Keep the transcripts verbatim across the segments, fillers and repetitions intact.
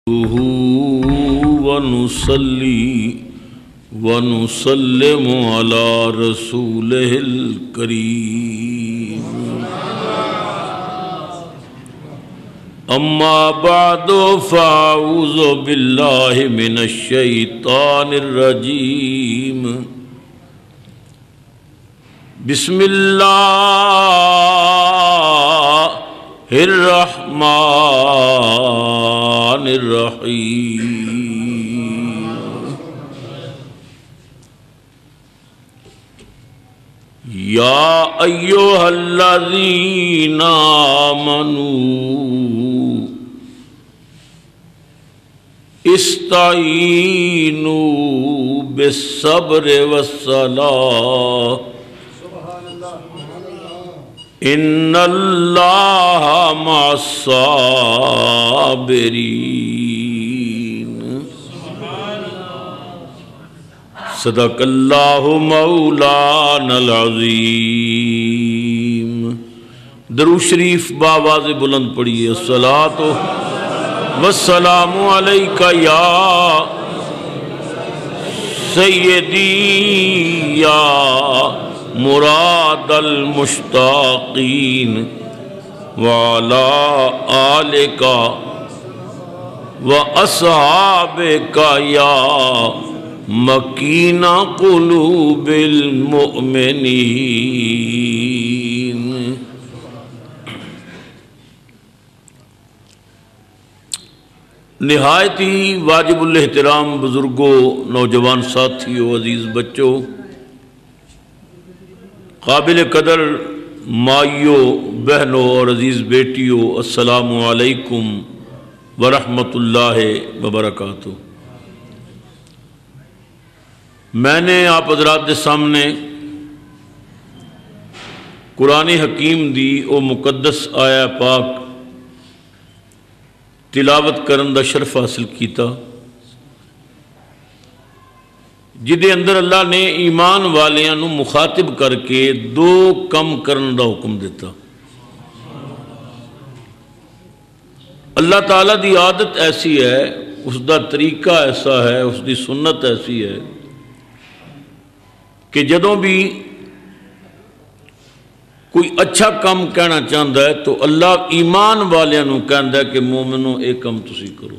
ونصلي ونسلم على رسوله الكريم أما بعد فأعوذ بالله من الشيطان الرجيم بسم الله الرحمن الرحيم يا أيها الذين آمنوا استعينوا بالصبر والصلاة ان اللہ مع الصابرین صدق اللہ مولانا العظیم۔ درود شریف بآواز بلند پڑھیے۔ الصلاۃ والسلام علیکہ یا سیدی یا مراد المشتاقین وعلى آلک واصحابک یا مکین قلوب المؤمنین۔ نہایت ہی واجب الاحترام بزرگوں، نوجوان ساتھیوں، عزیز بچوں، قابل قدر مائیوں، بہنوں اور عزیز بیٹیوں، السلام علیکم ورحمۃ اللہ وبرکاتہ۔ میں نے آپ حضرات کے سامنے قرآن حکیم دی او مقدس آیا پاک تلاوت کرن دا شرف حاصل کیتا، جدے اندر اللہ نے ایمان والیاں نو مخاطب کر کے دو کم کرن دا حکم دیتا۔ اللہ تعالیٰ دی عادت ایسی ہے، اس دا طریقہ ایسا ہے، اس دی سنت ایسی ہے کہ جدوں بھی کوئی اچھا کام کہنا چاہتا ہے تو اللہ ایمان والیاں نو کہندا ہے کہ مومنوں ایک کم تسی کرو۔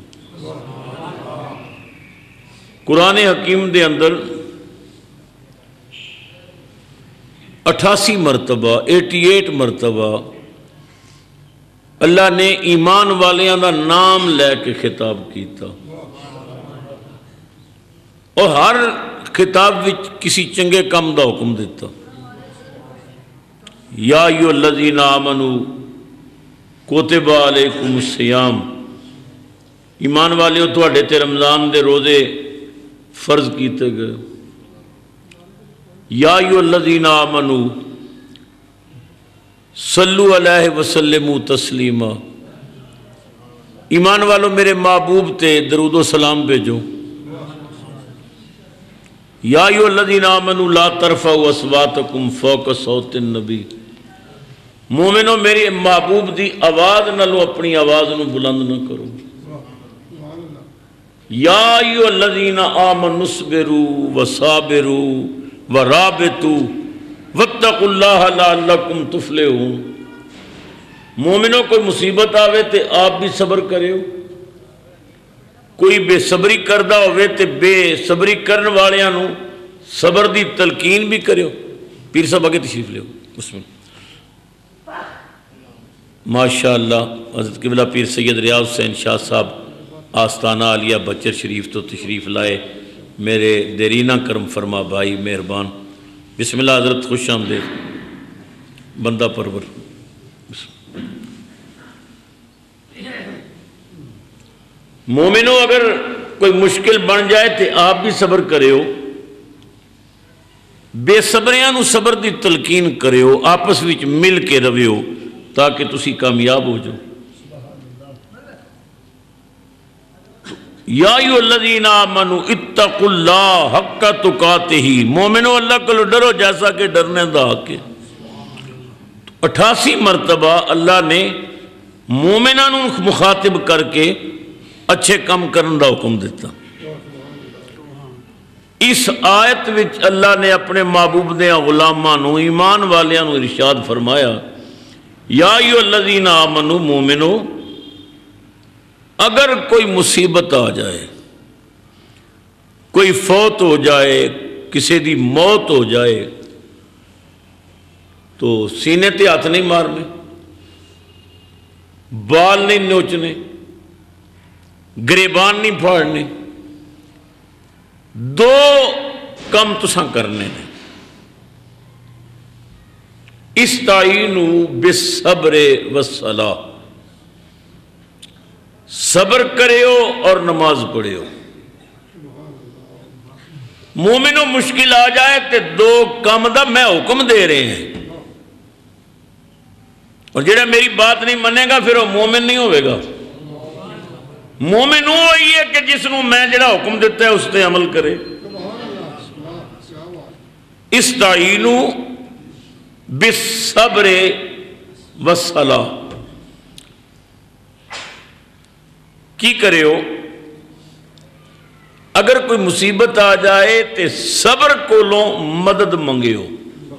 قرآن حکیم دے اندر اٹھاسی مرتبہ ایٹی ایٹ مرتبہ اللہ نے ایمان والیاں دا نام لے کے خطاب کیتا، اور ہر خطاب وچ کسی چنگے کم دا حکم دیتا۔ یا ایھا الذین آمنوا کتب علیکم الصیام، ایمان والیوں تواڈے تے رمضان دے روزے فرض کیتے گئے۔ یا ایھا الذین آمنوا صلو علیہ وسلموا تسلیما، ایمان والوں میرے محبوب تے درود و سلام بھیجو۔ یا ایھا الذین آمنوا لا ترفعوا اصواتکم فوق صوت النبی، مومنوں میری محبوب دی آواز نالوں اپنی آواز نو بلند نہ کرو۔ یا ایھا الذین آمنوا اصبروا وصابروا ورابطوا واتقوا اللہ لعلکم تفلحون، مومنوں کوئی مصیبت آوے تے آپ بھی صبر کرے ہو، کوئی بے صبری کردہ ہوئے تے بے صبری کرن والیاں نو صبر دی تلقین بھی کرے ہو۔ پیر صاحب آگے تشریف لے ہو۔ بسم اللہ۔ ماشاءاللہ حضرت قبلہ پیر سید ریاض حسین شاہ صاحب آستانہ عالیہ بچر شریف تو تشریف لائے، میرے دیرینہ کرم فرما بھائی مہربان۔ بسم اللہ حضرت، خوش آمدید بندہ پرور۔ مومنوں اگر کوئی مشکل بن جائے تو آپ بھی صبر کرے ہو، بے صبریاں نو صبر دی تلقین کرے ہو، آپس وچ مل کے روے ہو تاکہ تسی کامیاب ہو جاؤ۔ یا ایھا الذین آمنوا اتقوا اللہ حق تقاتہ، مومنو اللہ کو ڈرو جیسا کہ ڈرنے دا حق ہے۔ اٹھاسی مرتبہ اللہ نے مومنان مخاطب کر کے اچھے کام کرنے کا حکم دیتا۔ اس آیت وچ اللہ نے اپنے محبوب دے غلاماں نو ایمان والیاں نو ارشاد فرمایا یا ایھا الذین آمنو مومنو، اگر کوئی مصیبت آ جائے، کوئی فوت ہو جائے، کسی دی موت ہو جائے، تو سینے تے ہاتھ نہیں مارنے، بال نہیں نوچنے، گریبان نہیں پھاڑنے، دو کم تساں کرنے نے۔ استعینوا بالصبر والصلاۃ، صبر کریو اور نماز پڑھیو۔ مومنوں مشکل آ جائے تو دو کم دا میں حکم دے رہے ہیں، اور جڑا میری بات نہیں منے گا پھر وہ مومن نہیں ہوئے گا۔ مومن وہی ہے کہ جس نو میں جڑا حکم دیتا ہے اس تے عمل کرے۔ استعینوا بالصبر والصلاۃ، کی کرے ہو؟ اگر کوئی مصیبت آ جائے تے صبر کولوں مدد منگے ہو۔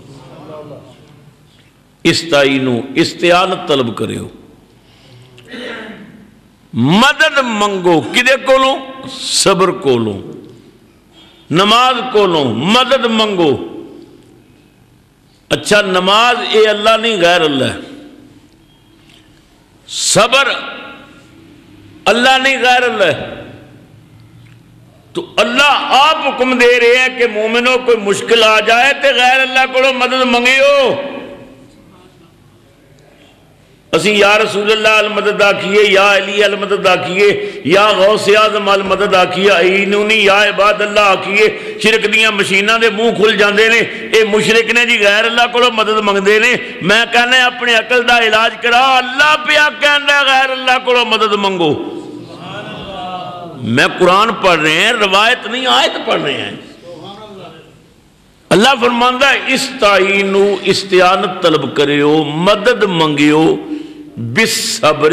استعینوا استعانت طلب کرے ہو، مدد منگو کدے کولوں؟ صبر کولوں، نماز کولوں مدد منگو۔ اچھا نماز اے اللہ نہیں غیر اللہ ہے، صبر اللہ نہیں غیر اللہ ہے، تو اللہ آپ حکم دے رہے ہیں کہ مومنوں کوئی مشکل آ جائے تے غیر اللہ کو مدد منگیو۔ اسی یا رسول اللہ المدد آکھیے، یا علی المدد آکھیے، یا غوث اعظم المدد آکھیے، اینونی یا عباد اللہ آکھیے، شرک دیاں مشیناں دے منہ کھل جاندے نے، اے مشرک نے جی غیر اللہ کو مدد منگدے نے۔ میں کہنا ہے اپنے عقل دا علاج کرا، اللہ پیا کہنا ہے غیر اللہ کو مدد منگو۔ میں قرآن پڑھ رہے ہیں، روایت نہیں آیت پڑھ رہے ہیں۔ اللہ فرماندہ ہے استعینوا استعانت طلب کریو، مدد منگیو، بالصبر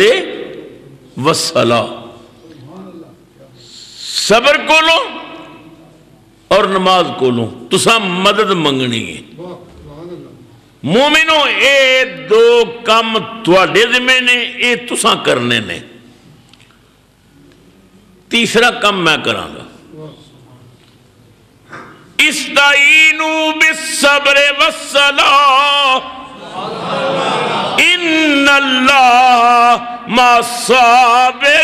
والصلاۃ، صبر کو لو اور نماز کو لو، تساں مدد منگنی ہے۔ مومنوں اے دو کام تواڈے ذمہ نے، اے تساں کرنے نے۔ تیسرا کام میں کراں گا، استعینوا بالصبر والصلاۃ ان اللہ مع الصابرین،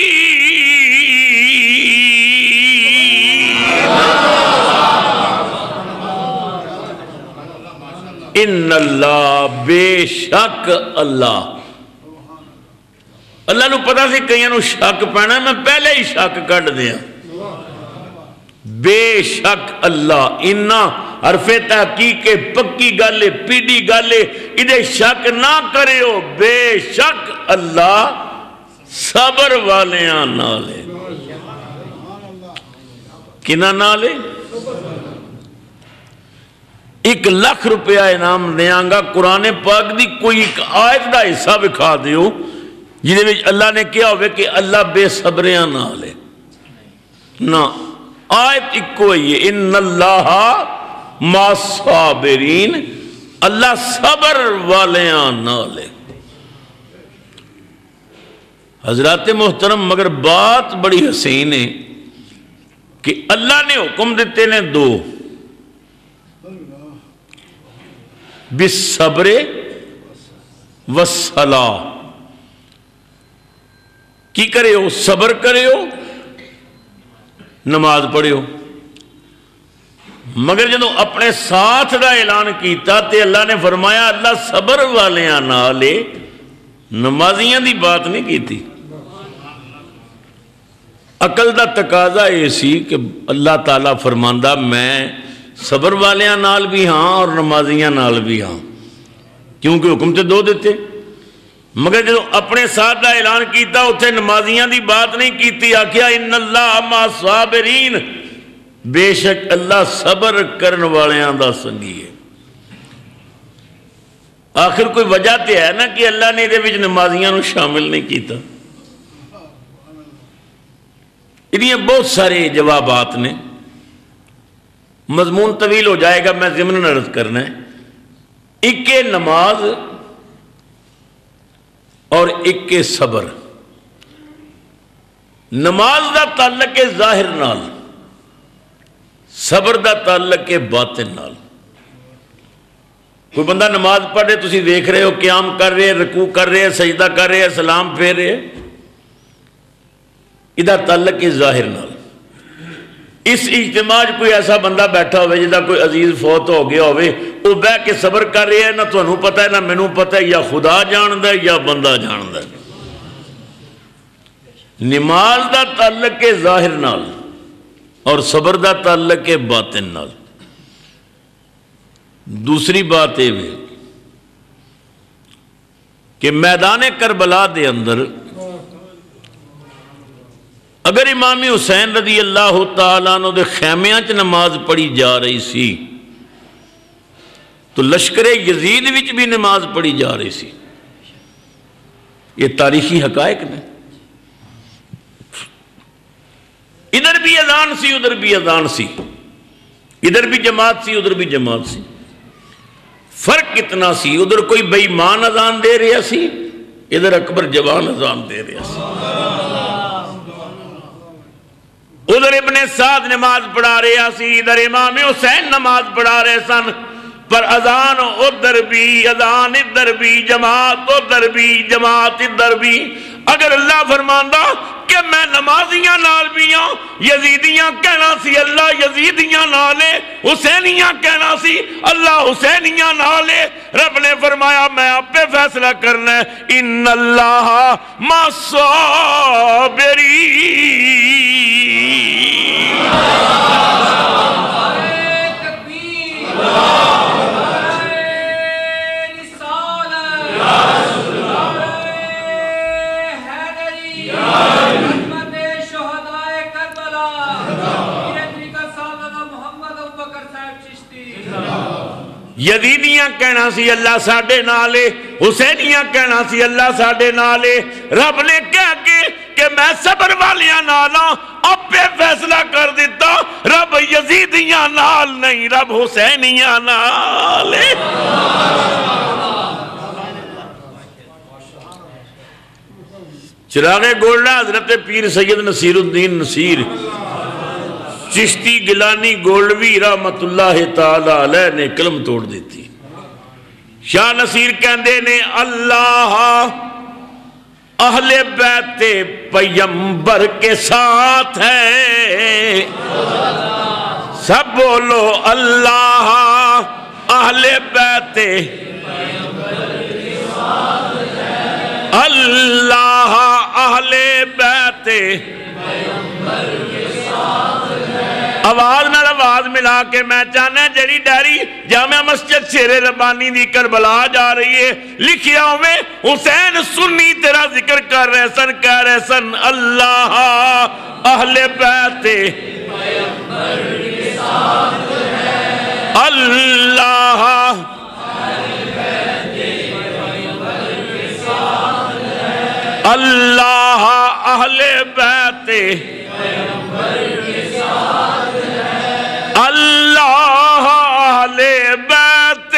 ان اللہ بے شک اللہ۔ اللہ نو پتا سی کئیاں نو شک پینا، میں پہلے ہی شک کڈ دیا۔ بے شک اللہ، انا حرف تحقیق پکی گل پیڈی گل، ادھے شک نہ کرے ہو۔ بے شک اللہ صبر والیاں نالے، کنہ نالے؟ ایک لاکھ روپیہ انعام دیاں گا، قرآن پاک دی کوئی ایک آیت دا حصہ بکھا دیو جنہیں میں اللہ نے کیا ہوئے کہ اللہ بے صبریاں نالے۔ نہ، آیت ایک کوئی ہے، ان اللہ مع الصابرین، اللہ صبر والیاں نالے۔ حضرات محترم، مگر بات بڑی حسین ہے کہ اللہ نے حکم دیتے نے دو، بالصبر والصلاۃ، کی کرے ہو؟ صبر کرے ہو، نماز پڑھے ہو۔ مگر جدو اپنے ساتھ دا اعلان کیتا تے اللہ نے فرمایا اللہ صبر والیاں نالے، نمازیاں دی بات نہیں کیتی۔ عقل دا تقاضا یہ سی کہ اللہ تعالیٰ فرماندہ میں صبر والیاں نال بھی ہاں اور نمازیاں نال بھی ہاں، کیونکہ حکم تے دو دیتے۔ مگر جدو اپنے ساتھ دا اعلان کیتا اتھے نمازیاں دی بات نہیں کیتی، آکھیا ان اللہ مع الصابرین، بے شک اللہ صبر کرن والیاں دا سنگی ہے۔ آخر کوئی وجہ تے ہے نا کہ اللہ نے دے وچ نمازیاں نو شامل نہیں کیتا۔ دیے بہت سارے جوابات نے، مضمون طویل ہو جائے گا، میں ضمن عرض کرنا ہے۔ ایک نماز اور ایک صبر۔ نماز دا تعلق ہے ظاہر نال، صبر دا تعلق ہے باطن نال۔ کوئی بندہ نماز پڑھ رہے، تسی دیکھ رہے ہو قیام کر رہے، رکوع کر رہے، سجدہ کر رہے، سلام پھیر رہے، ادھا تعلق ہے ظاہر نال۔ اس اجتماع کوئی ایسا بندہ بیٹھا ہوئے جدا کوئی عزیز فوت ہو گیا ہوئے، وہ بہ کے صبر کر رہے ہیں، نہ تو انہوں پتہ ہے نہ مینوں پتہ ہے، یا خدا جاندہ ہے یا بندہ جاندہ ہے۔ نماز دا تعلق ہے ظاہر نال اور صبر دا تعلق ہے باطن نال۔ دوسری بات یہ ہے کہ میدان کربلا دے اندر اگر امام حسین رضی اللہ تعالیٰ عنہ دے خیمیاں چ نماز پڑھی جا رہی سی تو لشکر یزید وچ بھی نماز پڑھی جا رہی سی۔ یہ تاریخی حقائق نے۔ ادھر بھی اذان سی، ادھر بھی اذان سی، ادھر بھی جماعت سی، ادھر بھی جماعت سی۔ فرق کتنا سی؟ ادھر کوئی بے ایمان اذان دے رہا سی، ادھر اکبر جوان اذان دے رہا سی۔ ادھر ابن سعد نماز پڑھا رہا سی، ادھر امام حسین نماز پڑھا رہے سن، پر اذان ادھر بھی، اذان ادھر بھی، جماعت ادھر بھی، جماعت ادھر بھی۔ اگر اللہ فرماندہ کہ میں نمازیاں نال بھی ہوں، یزیدیاں کہنا سی اللہ یزیدیاں نالے، حسینیاں کہنا سی اللہ حسینیاں نالے، رب نے فرمایا میں آپ پہ فیصلہ کرنا ہے، ان اللہ ما صابرین۔ یزیدیاں کہنا سی اللہ ساڈے نالے، حسینیاں کہنا سی اللہ ساڈے نالے۔ رب نے کہہ کے کہ میں صبر والیاں نالاں اب پہ فیصلہ کر دیتا، رب یزیدیاں نال نہیں، رب حسینیاں نالے۔ چراغ گولڈا حضرت پیر سید نصیر الدین نصیر چشتی گیلانی گولڈوی رحمت اللہ تعالی علیہ نے کلم توڑ دیتی۔ شاہ نصیر کہندے نے اللہ اہل بیت پیمبر کے ساتھ ہے، سب بولو اللہ اہل بیت اللہ اہل بیت آواز نال آواز ملا کے میں چاہنا جڑی ڈائری جامعہ مسجد شیر ربانی دی کربلا جا رہی ہے، لکھیا ہوئے حسین سنی تیرا ذکر کر رہے سن، کہہ رہے سن اللہ اہل بیت اللہ اللہ اہل بیت اللہ اہل بیت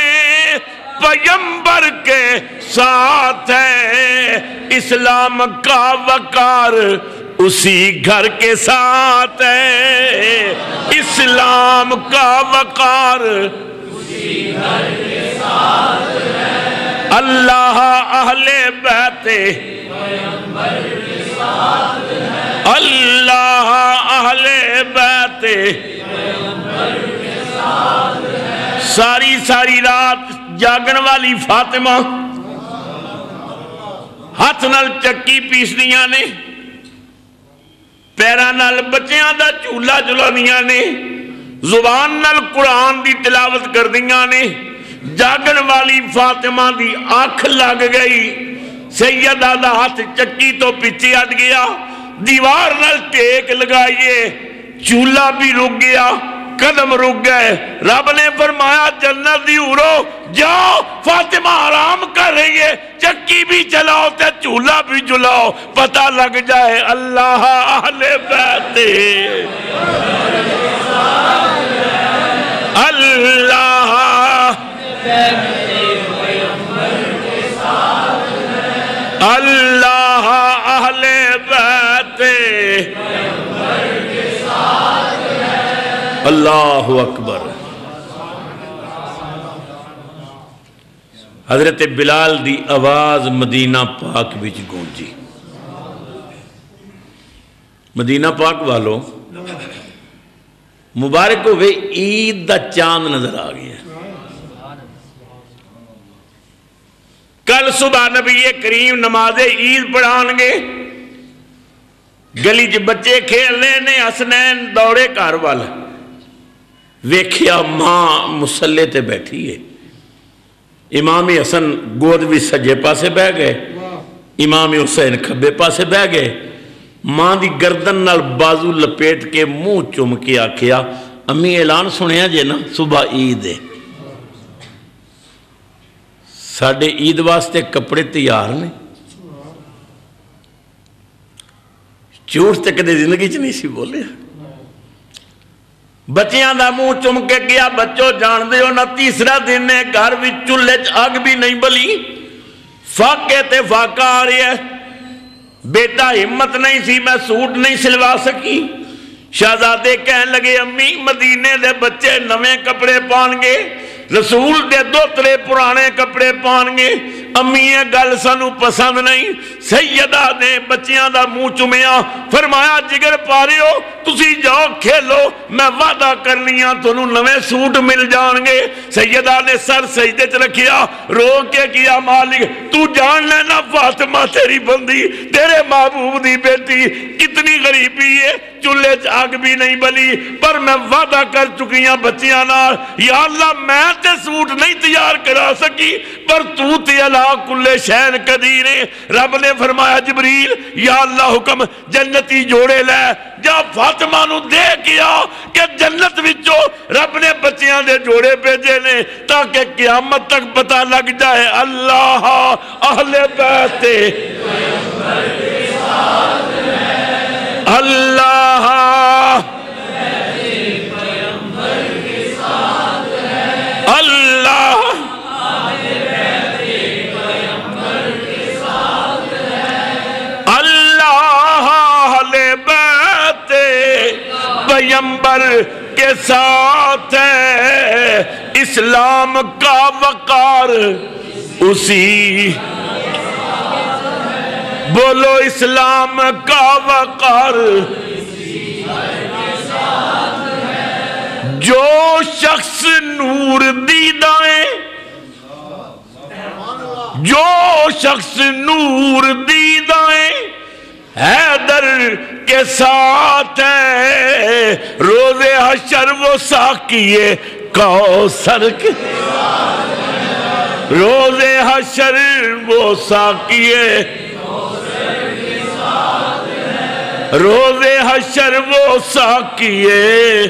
پیمبر کے ساتھ ہے، اسلام کا وقار اسی گھر کے ساتھ ہے، اسلام کا وقار اسی گھر کے ساتھ ہے، اللہ اہل بیت پیمبر کے ساتھ ہے، اللہ اہل بیت پیمبر کے ساتھ ہے۔ ساری ساری رات جاگن والی فاطمہ ہاتھ نال چکی پیس دیاں نے، پیران نال بچیاں دا چولا جلانیاں نے، زبان نال قرآن دی تلاوت کر دیاں نے۔ جاگن والی فاطمہ دی آنکھ لگ گئی، سیدہ دا ہاتھ چکی تو پیچھے ہٹ گیا، دیوار نال ٹیک لگائیے، چولہا بھی رک گیا، قدم رک گئے۔ رب نے فرمایا جنت دی حورو جاؤ، فاطمہ آرام کر رہی ہے، چکی بھی چلاؤ تے چولہا بھی جلاؤ، پتہ لگ جائے اللہ اہل بیت اللہ اللہ اہل بیت اللہ اکبر۔ حضرت بلال دی آواز مدینہ پاک بچ گونجی۔ مدینہ پاک والوں مبارک ہوئے عید دا چاند نظر آ گیا۔ کل صبح نبی کریم نماز عید پڑھان گے، گلی چ بچے کھیلنے نے، حسنین دوڑے گھر وال، ویکھیا ماں مصلے تے بیٹھی ہے۔ امام حسن گود بھی سجے پاسے بہ گئے، امام حسین کھبے پاسے بہ گئے۔ ماں دی گردن نال بازو لپیٹ کے منہ چم کے آکھیا امی اعلان سنیا جے نا صبح عید ہے، ساڈے عید واسطے کپڑے تیار نے۔ جھوٹ تے کدے زندگی چ نہیں سی بولے۔ بچیاں دا منہ چم کے گیا، بچوں جان دے ہو نہ تیسرا دن ہے، گھر بھی چولہے اگ بھی نہیں بلی، فاقے تے فاقہ آ رہی ہے۔ بیٹا ہمت نہیں سی، میں سوٹ نہیں سلوا سکی۔ شہزادے کہنے لگے امی مدینے دے بچے نویں کپڑے پان گے، رسول دے دوترے پرانے کپڑے پان گے۔ امی یہ گل سانو پسند نہیں۔ سیدہ نے بچیاں دا منہ چومیا، فرمایا جگر پا رہے ہو تسی جاؤ کھیلو، میں وعدہ کر لیاں تنوں نویں سوٹ مل جان گے۔ سیدہ نے سر سجدے چ رکھیا، رو کے کیا مالک تو جان لینا فاطمہ تیری بندی، تیرے محبوب دی بیٹی کتنی غریبی ہے، چولہے چ آگ بھی نہیں بلی، پر میں وعدہ کر چکیاں بچیاں نال، یا اللہ میں تے سوٹ نہیں تیار کرا سکی پر تو تے اللہ کلے شین قدیر۔ رب نے فرمایا جبریل یا اللہ حکم جنتی جوڑے لے جا فاطمہ نو دے کیا کہ جنت وچوں رب نے بچیاں دے جوڑے بھیجے نے تاکہ قیامت تک پتہ لگ جائے اللہ اہل بیت اللہ اللہ پیغمبر کے ساتھ ہے، اسلام کا وقار اسی، بولو اسلام کا وقار جو شخص نور دیدائیں، جو شخص نور دیدائیں حیدر کے ساتھ ہے، روز حشر وہ ساقیے کوثر کے روز حشر وہ ساقیے روز حشر وہ ساقیے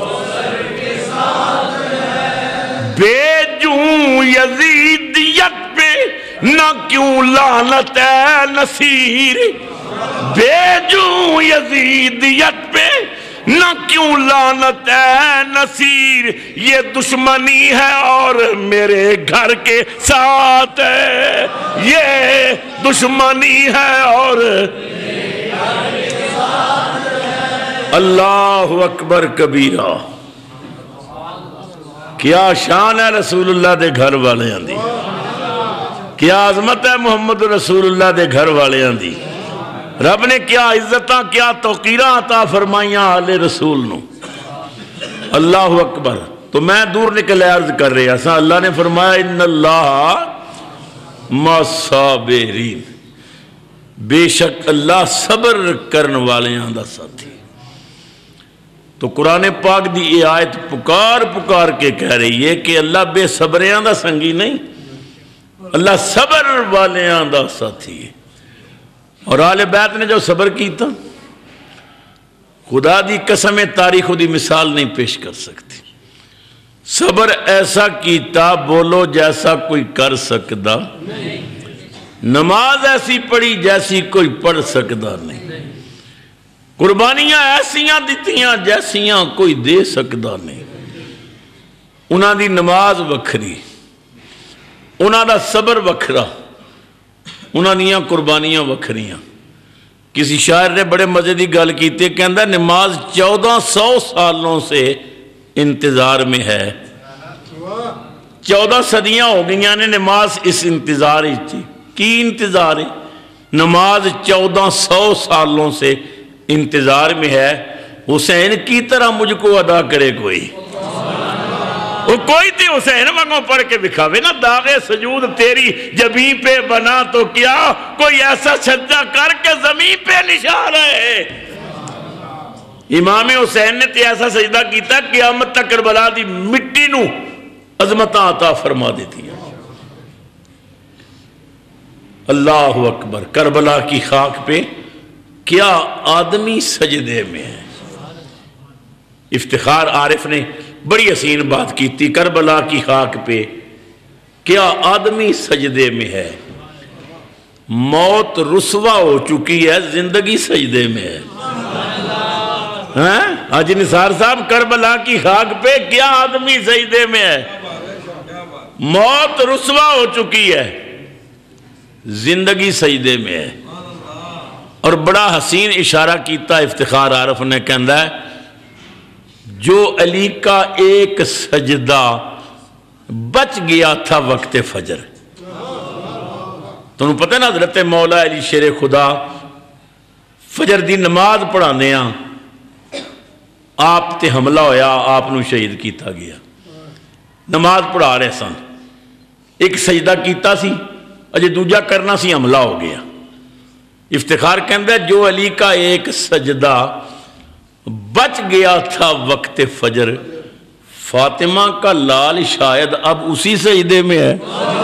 بھیجوں یزیدیت پہ نہ کیوں لعنت ہے نصیر، بھیجوں یزیدیت پہ نہ کیوں لعنت ہے نصیر، یہ دشمنی ہے اور میرے گھر کے ساتھ ہے، یہ دشمنی ہے اور اللہ اکبر کبیرہ۔ کیا شان ہے رسول اللہ دے گھر والے دی، کیا عظمت ہے محمد رسول اللہ دے گھر والے دی۔ رب نے کیا عزتاں کیا توقیراں عطا فرمائیاں آل رسول نو، اللہ اکبر۔ تو میں دور نکلے عرض کر رہے ہیں، اللہ نے فرمایا ان اللہ مع صابرین، بے شک اللہ صبر کرن والیاں دا ساتھی۔ تو قرآن پاک دی یہ آیت پکار پکار کے کہہ رہی ہے کہ اللہ بے صبریاں دا سنگی نہیں، اللہ صبر والیاں دا ساتھی ہے۔ اور آل بیت نے جو صبر کیتا، خدا دی قسم تاریخ دی مثال نہیں پیش کر سکتی۔ صبر ایسا کیتا بولو جیسا کوئی کر سکتا، نماز ایسی پڑھی جیسی کوئی پڑھ سکتا نہیں، قربانیاں ایسیاں دیتیاں جیسیاں کوئی دے سکتا نہیں. انہاں دی نماز وکھری، انہاں دا صبر وکھرا، انہاں دیاں قربانیاں وکھریاں. کسی شاعر نے بڑے مزے دی گل کیتی، کہندا نماز چودہ سو سالوں سے انتظار میں ہے. چودہ صدیاں ہو گئیاں نے نماز اس انتظار ہی. کی انتظار ہے؟ نماز چودہ سو سالوں سے انتظار میں ہے. حسین کی طرح مجھ کو ادا کرے کوئی. وہ کوئی تھی حسین وانگوں پڑھ کے دکھاوے نا، داغ سجود تیری جبیں پہ بنا تو کیا، کوئی ایسا سجدہ کر کے زمین پہ نشان ہے. امام حسین نے تے ایسا سجدہ کیتا قیامت تک کربلا دی مٹی نو عظمتاں عطا فرما دیتی ہیں. اللہ اکبر. کربلا کی خاک پہ کیا آدمی سجدے میں ہے. افتخار عارف نے بڑی حسین بات کی تھی، کربلا کی خاک پہ کیا آدمی سجدے میں ہے. موت رسوا ہو چکی ہے، زندگی سجدے میں ہے. حاجی نثار صاحب، کربلا کی خاک پہ کیا آدمی سجدے میں ہے. موت رسوا ہو چکی ہے، زندگی سجدے میں ہے. اور بڑا حسین اشارہ کیتا افتخار عارف نے، کہندا ہے جو علی کا ایک سجدہ بچ گیا تھا وقت فجر. تمہیں پتہ نا حضرت مولا علی شیر خدا فجر دی نماز پڑھانے ہاں، آپ تے حملہ ہویا، آپ نو شہید کیتا گیا. نماز پڑھا رہے سن، ایک سجدہ کیتا سی، اجے دوجا کرنا سی، حملہ ہو گیا. افتخار کہندہ ہے جو علی کا ایک سجدہ بچ گیا تھا وقت فجر، فاطمہ کا لال شاید اب اسی سجدے میں ہے.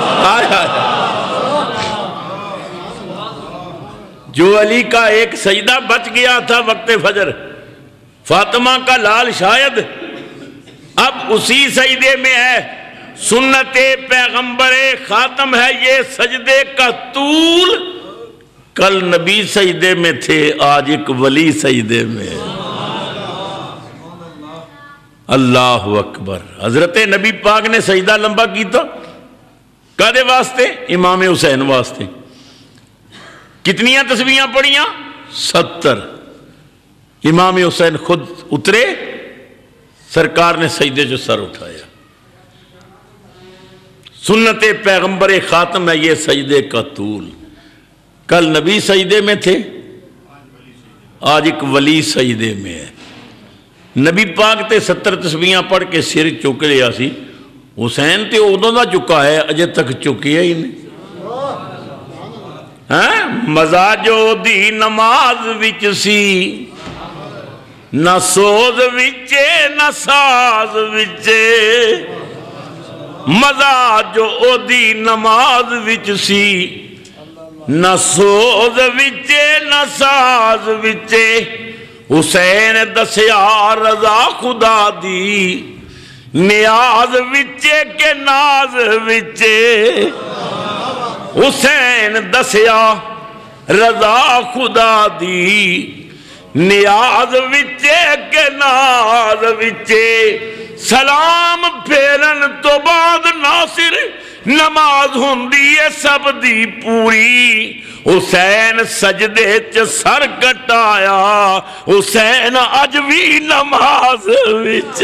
جو علی کا ایک سجدہ بچ گیا تھا وقت فجر، فاطمہ کا لال شاید اب اسی سجدے میں ہے. سنت پیغمبر خاتم ہے یہ سجدے کا طول. کل نبی سجدے میں تھے، آج ایک ولی سجدے میں ہے. اللہ اکبر. حضرت نبی پاک نے سجدہ لمبا کیتا کدے واسطے؟ امام حسین واسطے. کتنیاں تسبیحاں پڑھیاں؟ ستر. امام حسین خود اترے، سرکار نے سجدے جو سر اٹھایا. سنت پیغمبر خاتم ہے یہ سجدے کا طول. کل نبی سجدے میں تھے، آج ایک ولی سجدے میں ہے. نبی پاک تے ستر تسبیحاں پڑھ کے سر چک لیا سی، حسین تے ادوں دا چکا ہے، اجے تک چکیا ہی نہیں. مزا جو دی نماز وچ سی، نہ سوز وچے نہ ساز وچے. مزا جو دی نماز وچ سی، نہ سوز وچے نہ ساز وچے. حسین دسیا رضا خدا دی، نیاز وچے کے ناز وچے. حسین دسیا رضا خدا دی، نیاز وچے کے ناز وچے. سلام پھیرن تو بعد ناصر نماز ہوندی ہے سب دی پوری. حسین سجدے چ سر کٹایا، حسین اج بھی نماز وچ.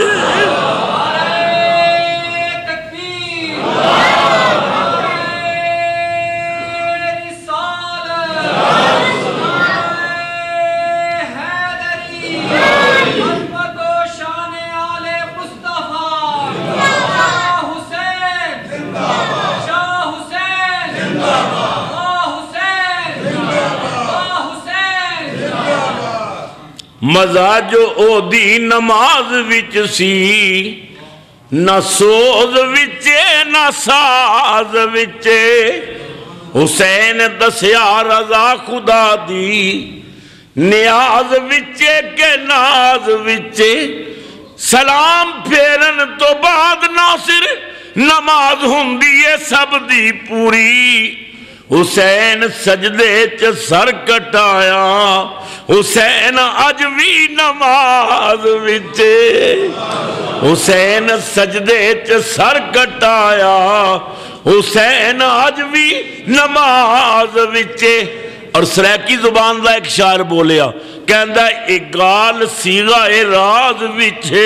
مزا جو او دی نماز وچ سی، نہ سوز وچے نہ ساز وچے. حسین دسیا رضا خدا دی، نیاز وچے کے ناز وچے. سلام پھیرن تو بعد ناصر نماز ہوندی ہے سب دی پوری. حسین سجدے چ سر کٹایا حسین اج بھی نماز وچے حسین سجدے چ سر کٹایا حسین اج بھی نماز وچے۔ اور سریکی زبان دا ایک شاعر بولیا کہندا ایک گال سیغہ راز وچے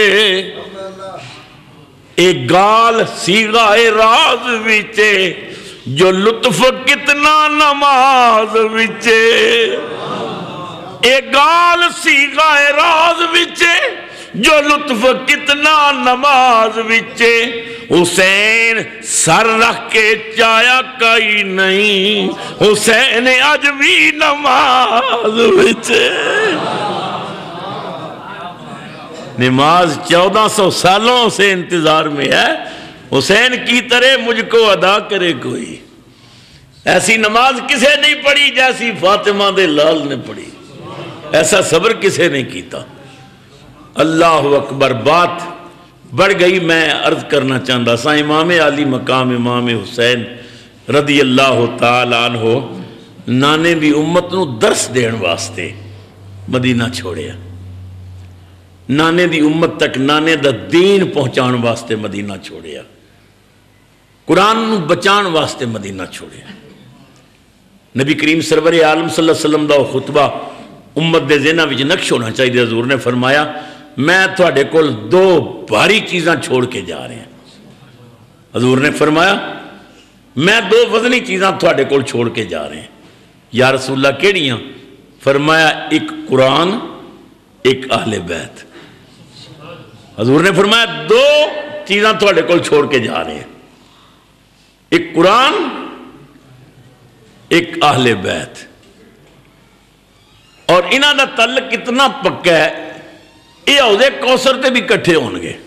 ایک گال سیغہ راز وچے جو لطف کتنا نماز وچے ایک گال سیغہ راز وچے جو لطف کتنا نماز وچے حسین سر رکھ کے چایا کئی نہیں حسین اج بھی نماز وچے۔ نماز چودہ سو سالوں سے انتظار میں ہے حسین کی طرح مجھ کو ادا کرے کوئی۔ ایسی نماز کسے نہیں پڑھی جیسی فاطمہ دے لال نے پڑھی، ایسا صبر کسے نہیں کیتا۔ اللہ اکبر، بات بڑھ گئی، میں عرض کرنا چاہتا سا امام علی مقام امام حسین رضی اللہ تعالیٰ عنہ نانے بھی امت نو درس دین واسطے مدینہ چھوڑیا، نانے دی امت تک نانے دا دین پہنچان واسطے مدینہ چھوڑیا، قرآن نو بچان واسطے مدینہ چھوڑیا۔ نبی کریم سرور عالم صلی اللہ علیہ وسلم دا خطبہ امت دے ذہناں وچ نقش ہونا چاہیے۔ حضور نے فرمایا میں تھوڑے کول دو بھاری چیزاں چھوڑ کے جا رہے ہیں۔ حضور نے فرمایا میں دو وزنی چیزاں تھوڑے کول چھوڑ کے جا رہے ہیں۔ یا رسول اللہ کیڑیاں؟ فرمایا ایک قرآن ایک اہل بیت۔ حضور نے فرمایا دو چیزاں تھوڑے کول چھوڑ کے جا رہے ہیں، ایک قرآن ایک اہل بیت۔ اور انہاں دا تعلق اتنا پکا ہے یہ حوض کوثر تے بھی کٹھے ہون گے۔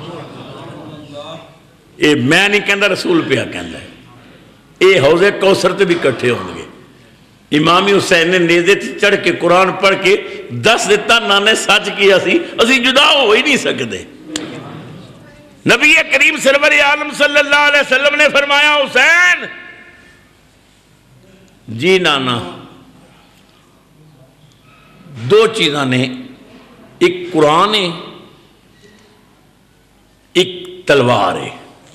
یہ میں نہیں کہندا، رسول پہ کہندا ہے، یہ حوض کوثر تے بھی کٹھے ہون گے۔ امام حسین نے نیزے چڑھ کے قرآن پڑھ کے دس دیتا نانے سچ کیا سی، اسی جدا ہو ہی نہیں سکتے۔ نبی کریم سرور عالم صلی اللہ علیہ وسلم نے فرمایا حسین جی نانا دو چیزاں نے، ایک قرآن ہے ایک تلوار ہے،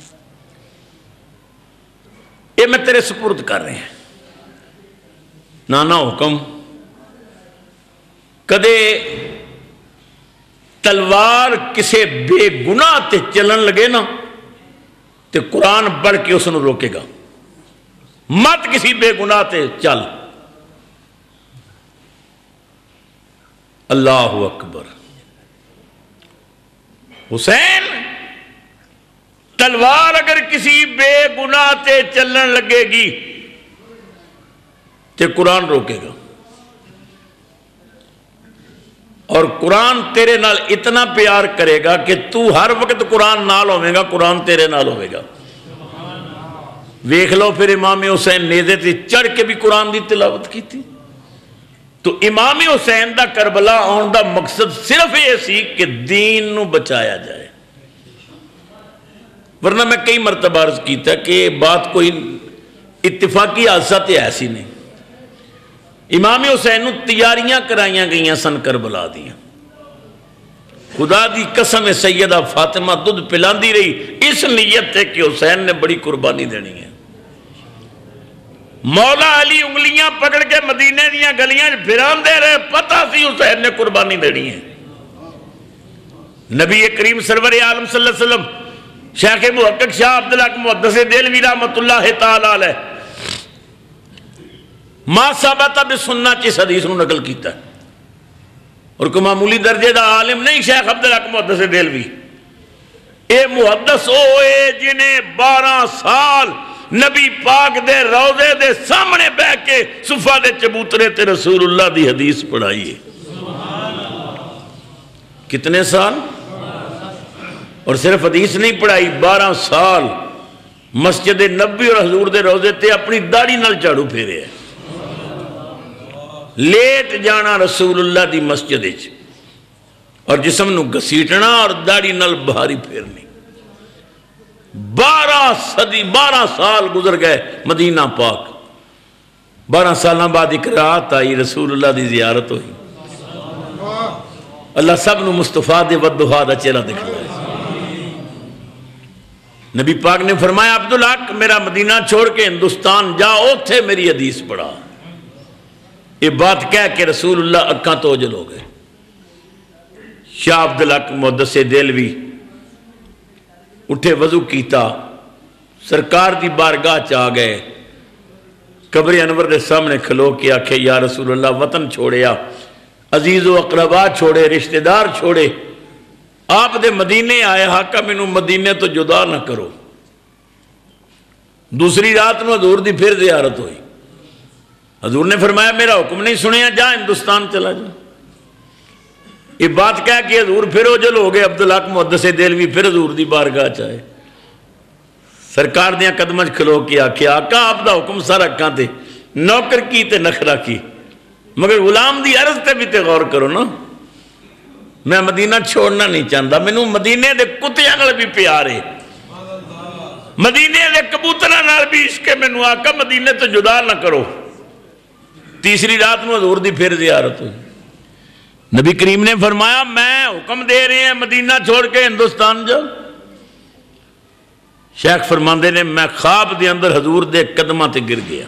یہ میں تیرے سپرد کر رہے ہیں۔ نانا حکم، کدے تلوار کسے بے گناہ تے چلن لگے نا تے قرآن پڑھ کے اس نے روکے گا، مت کسی بے گناہ تے چل۔ اللہ اکبر۔ حسین تلوار اگر کسی بے گناہ تے چلن لگے گی تے قرآن روکے گا، اور قرآن تیرے نال اتنا پیار کرے گا کہ تو ہر وقت قرآن نال ہوے گا، قرآن تیرے نال ہوے گا۔ ویکھ لو پھر امام حسین نیزے تے چڑھ کے بھی قرآن دی تلاوت کی تھی۔ تو امام حسین دا کربلا آن دا مقصد صرف یہ سی کہ دین نو بچایا جائے، ورنہ میں کئی مرتبہ عرض کیتا کہ بات کوئی اتفاقی حادثہ تے ایسی نہیں۔ امام حسین نو تیاریاں کرائیاں گئیاں سن کربلا دیاں، خدا دی قسم سیدہ فاطمہ دودھ پلاندی رہی اس نیت ہے کہ حسین نے بڑی قربانی دینی ہے۔ مولا علی انگلیاں پکڑ کے مدینے دیاں گلیاں پھران دے رہے، پتہ سی حسین نے قربانی دینی ہے۔ نبی کریم سرور عالم صلی اللہ علیہ وسلم شیخ محقق شاہ عبدالحق محدث دہلوی رحمۃ اللہ تعالی علیہ ما ثبت بسنت اس حدیث نو نقل کیتا ہے، اور کوئی معمولی درجے دا عالم نہیں شیخ عبدالحق محدث دہلوی، اے محدث ہوئے جنہیں بارہ سال نبی پاک دے روضے دے سامنے بہ کے صفحہ دے چبوترے تے رسول اللہ دی حدیث پڑھائی ہے۔ کتنے سال؟ اور صرف حدیث نہیں پڑھائی، بارہ سال مسجد نبی اور حضور دے روضے تے اپنی داڑھی نال جھاڑو پھیرے ہے، لیٹ جانا رسول اللہ دی مسجد وچ اور جسم نو گھسیٹنا اور داڑھی نال بہاری پھیرنی۔ بارہ صدی بارہ سال گزر گئے مدینہ پاک، بارہ سالہ بعد ایک رات آئی، رسول اللہ دی زیارت ہوئی، اللہ سب نو مصطفیٰ دے ودہا دا چہرہ دکھلائے۔ نبی پاک نے فرمایا عبدالحق میرا مدینہ چھوڑ کے ہندوستان جا، اوتھے میری حدیث پڑھا۔ یہ بات کہہ کے رسول اللہ اکھاں تو اوجل ہو گئے۔ شاہ عبدالحق محدث دہلوی اٹھے، وضو کیتا، سرکار دی بارگاہ چاہ گئے، قبر انور دے سامنے کھلو کے آکھے یا رسول اللہ وطن چھوڑیا، عزیز و اقربا چھوڑے، رشتہ دار چھوڑے، آپ دے مدینے آئے، حقا مینوں مدینے تو جدا نہ کرو۔ دوسری رات نو حضور دی پھر زیارت ہوئی، حضور نے فرمایا میرا حکم نہیں سنیا، جا ہندوستان چلا جا۔ یہ بات کہہ کہ حضور پھر اوجل ہو گئے، عبدالحق محدث دہلوی پھر حضور دی بارگاہ چاہے، سرکار دیاں قدماں کھلو کے آکھے آقا آپ دا حکم سر اکھاں تے، نوکر کی تے نخرہ کی، مگر غلام دی عرض تے بھی تے غور کرو نا، میں مدینہ چھوڑنا نہیں چاہتا، مینوں مدینے دے کتیاں نال بھی پیارے، مدینے دے کبوتراں نال بھی عشق مینوں، آقا مدینے تو جدا نہ کرو۔ تیسری رات نو حضور دی پھر زیارت ہوئی، نبی کریم نے فرمایا میں حکم دے رہے ہیں مدینہ چھوڑ کے ہندوستان جاؤ۔ شیخ فرماندے نے میں خواب دے اندر حضور دے قدماں تے گر گیا،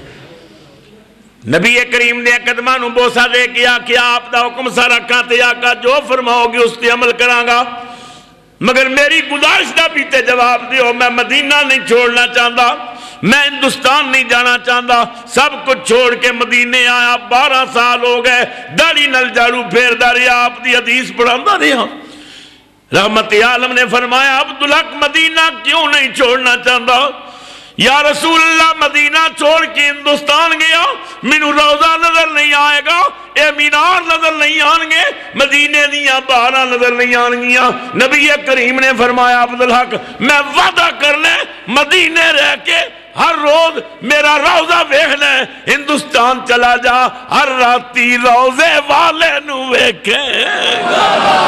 نبی کریم دے قدماں نو بوسا دے کیا کیا آپ دا حکم سارا کھاتے آقا جو فرماؤ گے اس تے عمل کران گا، مگر میری گزارش دا بھی تے جواب دیو، میں مدینہ نہیں چھوڑنا چاہتا، میں ہندوستان نہیں جانا چاہتا، سب کچھ چھوڑ کے مدینے آیا، بارہ سال ہو گئے، داڑھی نل جاڑو پھیردا رہیا، آپ دی حدیث پڑھاندا رہیا۔ رحمت عالم نے فرمایا عبدالحق مدینہ کیوں نہیں چھوڑنا چاہتا؟ یا رسول اللہ مدینہ چھوڑ کے ہندوستان گیا، مینوں روضہ نظر نہیں آئے گا، اے مینار نظر نہیں آن گے، مدینے دیاں بہاراں نظر نہیں آن گیاں۔ نبی کریم نے فرمایا عبدالحق میں وعدہ کر لیں مدینے رہ کے ہر روز میرا روضہ ویکھنا ہے، ہندوستان چلا جا ہر راتی روضے والے نو ویکھے گا۔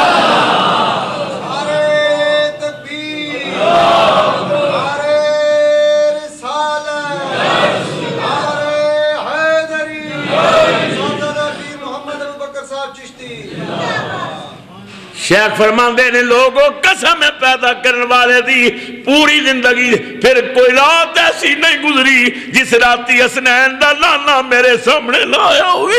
شیخ فرماندے نے لوگوں قسم پیدا کرنے والے دی پوری زندگی پھر کوئی رات ایسی نہیں گزری جس راتی حسنین دا لانا میرے سامنے لایا ہوئی۔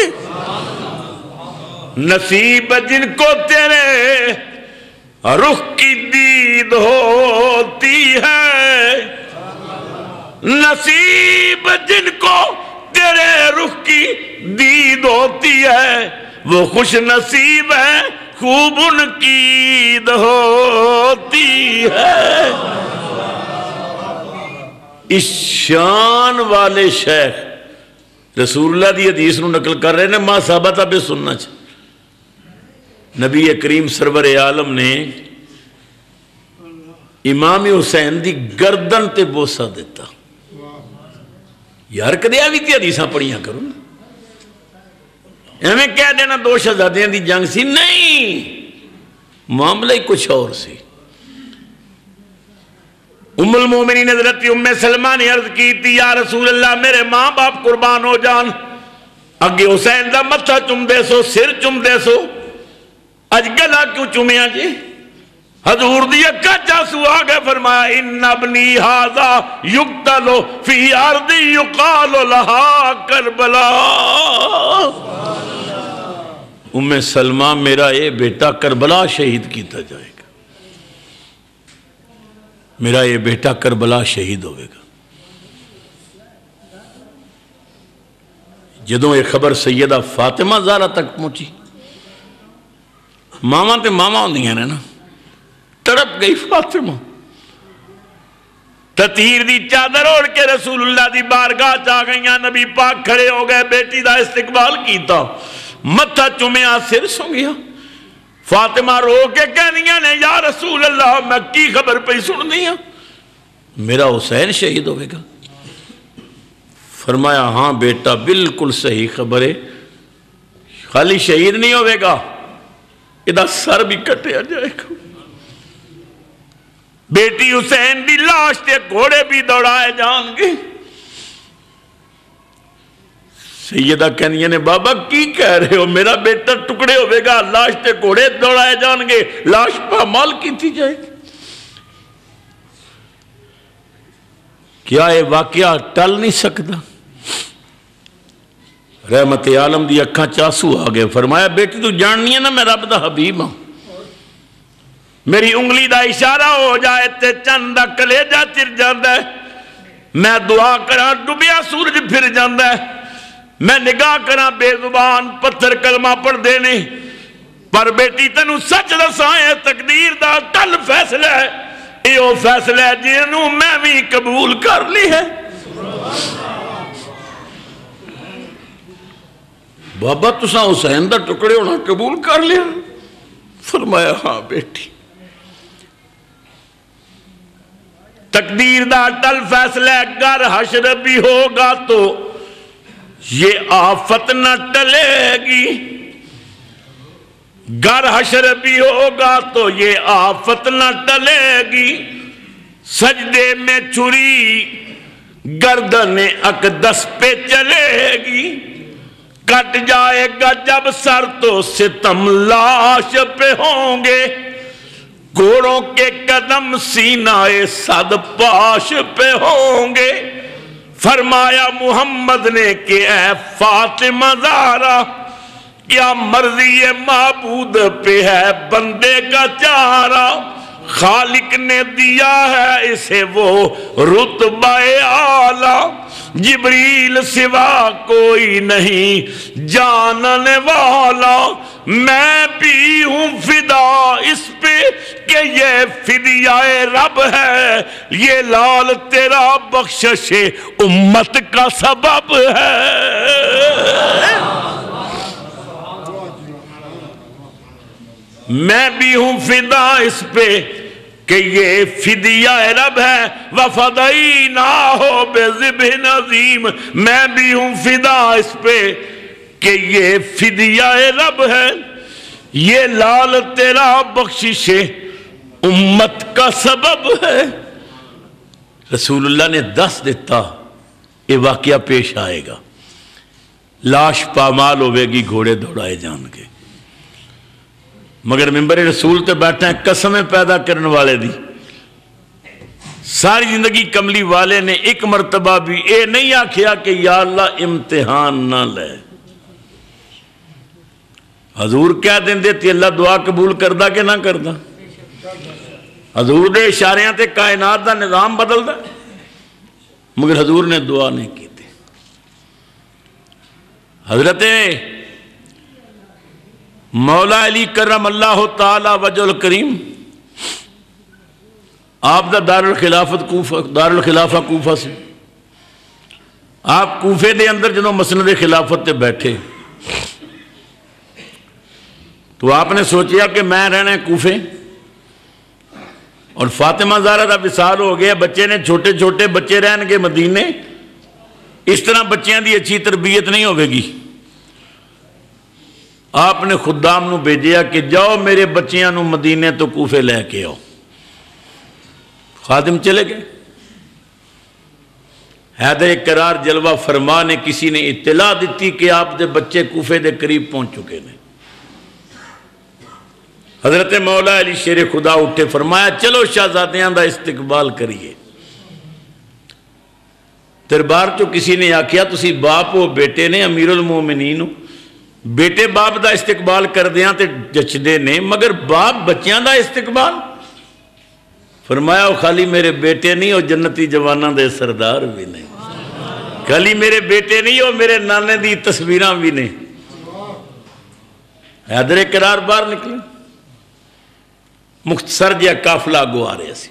نصیب جن کو تیرے رخ کی دید ہوتی ہے، نصیب جن کو تیرے رخ کی دید ہوتی ہے وہ خوش نصیب ہے، خوب ان کی عید ہوتی ہے۔ اس شان والے شیخ رسول اللہ دی حدیث نو نقل کر رہے ہیں، ما ثابت بے سننا چاہ۔ نبی کریم سرور عالم نے امام حسین دی گردن تے بوسا دیتا۔ یار کدیا بھی تی حدیثاں پڑھیاں کرو نا، ہمیں کہہ دینا دو شہزادیاں دی جنگ سی، نہیں، معاملہ ہی کچھ اور سی۔ ام المومنین حضرت ام سلمہ نے عرض کی تھی یا رسول اللہ میرے ماں باپ قربان ہو جان، اگے حسین دا متھا چم دے سو، سر چم دے سو، اج گلا کیوں چومیا جی؟ حضور دی اکا چاسو آگے فرمایا ان ابنی ہاذا یقتل فی ارض یقال لہا کربلا۔ ام سلمہ میرا اے بیٹا کربلا شہید کیتا جائے گا، میرا یہ بیٹا کربلا شہید ہوئے گا۔ جدوں یہ خبر سیدہ فاطمہ زہرا تک پہنچی، ماما تے ماما ہوندیاں نے نا، تڑپ گئی فاطمہ، تطہیر دی چادر اوڑھ کے رسول اللہ دی بارگاہ چاہ گئیاں، نبی پاک کھڑے ہو گئے، بیٹی دا استقبال کیتا، متھا چومیا، سر سنگیا۔ فاطمہ رو کے کہنیاں نے یا رسول اللہ میں کی خبر پہ سن دیا؟ میرا حسین شہید ہوئے گا۔ فرمایا ہاں بیٹا بالکل صحیح خبر ہے، خالی شہید نہیں ہوئے گا، ادھا سر بھی کٹیا جائے گا۔ بیٹی حسین دی لاش تے گھوڑے بھی دوڑائے جان گے۔ سیدہ کہنیاں نے بابا کی کہہ رہے ہو؟ میرا بیٹا ٹکڑے ہوئے گا، لاش تے گھوڑے دوڑائے جان گے، لاش پامال کی تھی جائے گی۔ کیا یہ واقعہ ٹل نہیں سکتا؟ رحمت عالم دی اکھاں چاسو آ گئے، فرمایا بیٹی تو جاننی ہے نا میں رب دا حبیب ہوں، میری انگلی دا اشارہ ہو جائے تے چند دا کلیجہ چر جاندہ ہے، میں دعا کرا ڈبیا سورج پھر جاندہ ہے، میں نگاہ کرا بے زبان پتھر کلمہ پڑھ دینے، پر بیٹی تنو سچ دسائیں تقدیر دا ٹل فیصلہ ہے، یہ فیصلہ ہے جنہوں میں بھی قبول کر لی ہے۔ بابا تساں حسین دا ٹکڑے ہونا قبول کر لیا؟ فرمایا ہاں بیٹی، تقدیر دا ٹل فیصلہ گر حشر بھی ہوگا تو یہ آفت نہ ٹلے گی، گر حشر بھی ہوگا تو یہ آفت نہ ٹلے گی، سجدے میں چھری گردن اقدس پہ چلے گی، کٹ جائے گا جب سر تو ستم لاش پہ ہوں گے، گھوڑوں کے قدم سینہ صد پاش پہ ہوں گے۔ فرمایا محمد نے کہ اے فاطمہ زہرا کیا مرضی معبود پہ ہے بندے کا چارہ، خالق نے دیا ہے اسے وہ رتبہ اعلیٰ، جبریل سوا کوئی نہیں جاننے والا، میں بھی ہوں فدا اس پہ کہ یہ فدیہ رب ہے، یہ لال تیرا بخشش امت کا سبب ہے۔ میں بھی ہوں فدا اس پہ کہ یہ فدیہ رب ہے، وَفَدَيْنَاهُ بِذِبْحٍ عَظِيمٍ، میں بھی ہوں فدا اس پہ کہ یہ فدیہ رب ہے، یہ لال تیرا بخشش امت کا سبب ہے۔ رسول اللہ نے دس دیتا یہ واقعہ پیش آئے گا، لاش پامال ہوئے گی، گھوڑے دوڑائے جان گے، مگر ممبر رسول تے بیٹھا ہے قسمیں پیدا کرنے والے دی، ساری زندگی کملی والے نے ایک مرتبہ بھی اے نہیں آکھیا کہ یا اللہ امتحان نہ لے۔ حضور کیا دن دیتی اللہ دعا قبول کردہ کہ نہ کردہ؟ حضور نے اشاریاں تے کائنات دا نظام بدل دا، مگر حضور نے دعا نہیں کی تھی۔ حضرت مولا علی کرم اللہ تعالی وجہ الکریم آپ دا دار الخلافت کوفہ دار الخلافہ کوفہ سے آپ کوفے دے اندر جنہوں مسند خلافت تے بیٹھے تو آپ نے سوچیا کہ میں رہنا ہے کوفے، اور فاطمہ زہرا دا وصال ہو گیا، بچے نے چھوٹے چھوٹے بچے رہن گے مدینے، اس طرح بچیاں دی اچھی تربیت نہیں ہوئے گی۔ آپ نے خدام نو بھیجیا کہ جاؤ میرے بچیاں نو مدینے تو کوفے لے کے آؤ۔ خادم چلے گئے، حیدر قرار جلوہ فرما نے کسی نے اطلاع دیتی کہ آپ دے بچے کوفے دے قریب پہنچ چکے ہیں۔ حضرت مولا علی شیر خدا اٹھے، فرمایا چلو شہزادیاں دا استقبال کریے۔ دربار چو کسی نے آکھیا تسی باپ ہو بیٹے نے امیر المومنین ہو، بیٹے باپ دا استقبال کر دیاں تے جچدے نے، مگر باپ بچیاں دا استقبال؟ فرمایا خالی میرے بیٹے نہیں ہو جنتی جواناں دے سردار بھی نہیں، خالی میرے بیٹے نہیں ہو میرے نانے دی تصویراں بھی نہیں۔ حیدر قرار باہر نکلے، مختصر جہا قافلہ اگوں آ رہے سی۔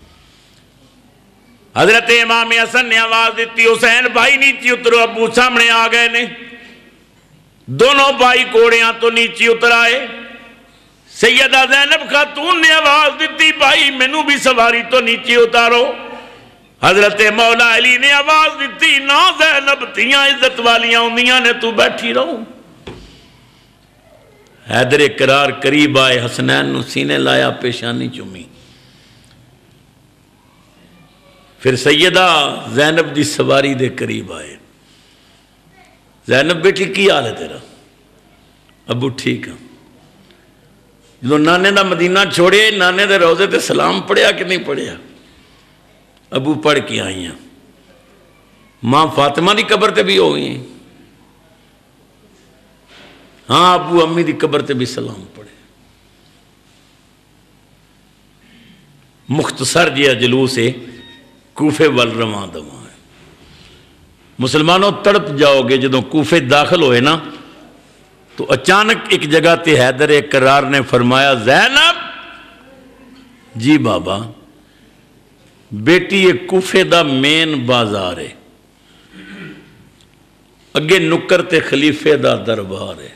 حضرت امام حسن نے آواز دیتی حسین بھائی نیچے اترو، ابو سامنے آ گئے نے، دونوں بھائی کوڑیاں تو نیچے اتر آئے۔ سیدہ زینب خاتون نے آواز دیتی بھائی مینوں بھی سواری تو نیچے اتارو۔ حضرت مولا علی نے آواز دیتی نا زینب تیاں عزت والیاں ہوندیاں نے، تو بیٹھی رہو۔ حیدر قرار قریب آئے، حسنین نو سینے لایا، پیشانی چومی، پھر سیدہ زینب دی سواری دے قریب آئے۔ زینب بیٹی کی حال ہے تیرا؟ ابو ٹھیک ہے۔ جو نانے دا مدینہ چھوڑے، نانے دے روزے تے سلام پڑھیا کہ نہیں پڑھیا؟ ابو پڑھ کے آئی ہیں۔ ماں فاطمہ دی قبر تے بھی ہوئی ہیں، ہاں ابو امی دی قبر تے بھی سلام پڑھے۔ مختصر جیا جلوس ہے کوفے وال رواں دواں ہے۔ مسلمانوں تڑپ جاؤ گے جدوں کوفے داخل ہوئے نا، تو اچانک ایک جگہ تے حیدر کرار نے فرمایا زینب جی بابا، بیٹی یہ کوفے دا مین بازار ہے، اگے نکر تے خلیفے دا دربار ہے۔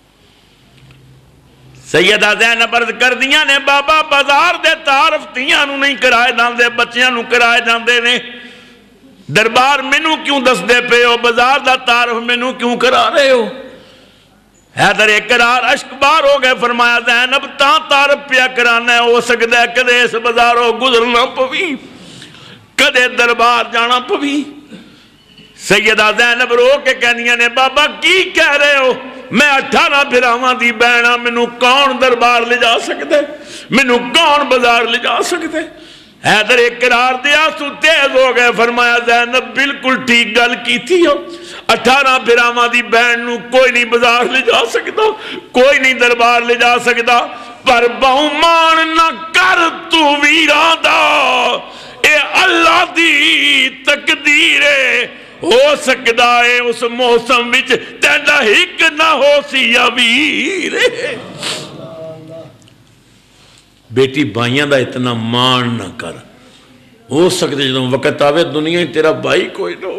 سیدہ زینب عرض کر دیاں نے بابا بازار دے تعارف تیاں نو نہیں کرائے جاندے، بچیاں نو کرائے جاندے نے، دربار مینوں کیوں دس دے پے ہو، بازار دا تعارف مینوں کیوں کرا رہے ہو؟ حیدر اقرار اشک بار ہو گئے، فرمایا زینب تاں تعارف پیا کرانا ہے، ہو سکتا ہے کدے اس بازاروں گزرنا پوی، کدے دربار جانا پوی۔ سیدہ زینب رو کے کہنیاں نے بابا کی کہہ رہے ہو؟ میں اٹھارہ پھراواں دی بہنا، مینوں کون دربار لے جا سکتے، مینوں کون بازار لے جا سکتے؟ حیدر اقرار دیا سو تیز ہو گئے، فرمایا زینب بالکل ٹھیک گل کی تھی ہو، اٹھارہ پھراواں دی بہن نو کوئی نہیں بازار لے جا سکتا، کوئی نہیں دربار لے جا سکتا، پر بہمان نہ کر تو ویران دا، اے اللہ دی تقدیر ہے، ہو سکتا ہے اس موسم وچ تیندا ہک نہ ہو سی یا ویر۔ بیٹی بھائیاں دا اتنا مان نہ کر، ہو سکتے جدوں وقت آوے دنیا ہی تیرا بھائی کوئی نہ ہو۔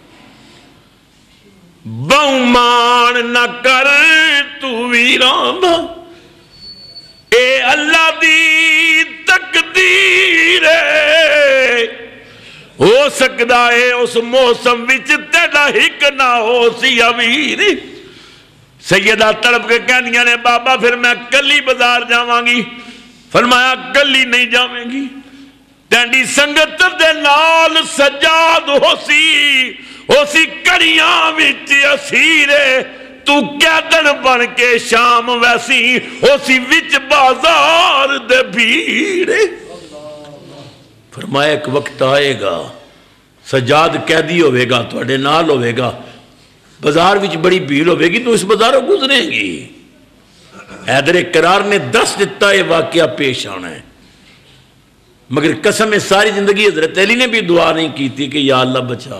بہمان نہ کر تو ویران دا، اے اللہ دی تقدیر ہے، ہو سکتا ہے اس موسم وچ تیرا ہک نہ ہو سی ویر۔ سیدہ تڑپ کے کہنیاں نے بابا پھر میں کلی بازار جاواں گی، فرمایا کلی نہیں جاویں گی، تینڈی سنگت دے نال سجاد ہو سی، ہو سی کڑیاں وچ اسیرے، تو قیدن بن کے شام ویسی، ہو سی وچ بازار دے بھیڑے۔ فرمایا ایک وقت آئے گا سجاد قیدی ہوئے گا، تھوڑے نال ہوئے گا، بازار وچ بڑی بھیڑ ہوئے گی، تو اس بازاروں گزریں گی۔ حیدر اقرار نے دس دیتا ہے واقعہ پیش آنا ہے، مگر قسم ساری زندگی حضرت علی نے بھی دعا نہیں کی تھی کہ یا اللہ بچا۔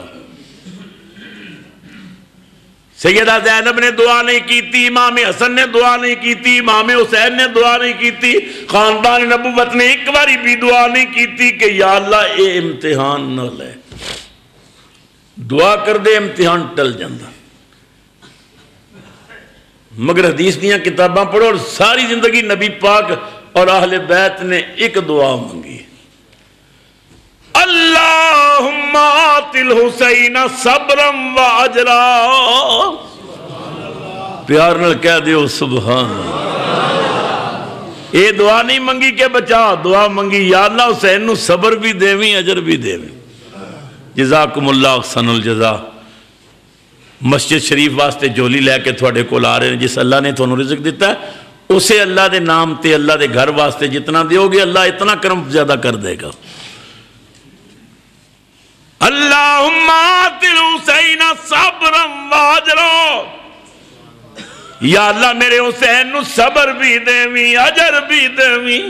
سیدہ زینب نے دعا نہیں کی تھی، امام حسن نے دعا نہیں کی تھی، امام حسین نے دعا نہیں کی تھی، خاندان نبوت نے ایک باری بھی دعا نہیں کی تھی کہ یا اللہ اے امتحان نہ لے۔ دعا کر دے امتحان ٹل جاندہ، مگر حدیث دیاں کتاباں پڑھو اور ساری زندگی نبی پاک اور اہل بیت نے ایک دعا مانگی، اللہم آت الحسین صبرا و اجرا۔ پیار نال کہہ دیو سبحان اللہ۔ اے دعا نہیں منگی کہ بچا، دعا منگی یا اللہ حسین نو صبر بھی دیویں اجر بھی دیویں۔ جزاکم اللہ احسن الجزا۔ مسجد شریف واسطے جولی لے کے تھوڑے کول آ رہے ہیں، جس اللہ نے تھوڑا رزق دیتا ہے اسے اللہ دے نام تے اللہ دے گھر واسطے جتنا دیو گے اللہ اتنا کرم زیادہ کر دے گا۔ اللہم آت الحسین صبرا و اجرا، یا اللہ میرے حسین نو صبر بھی دیویں اجر بھی دیویں۔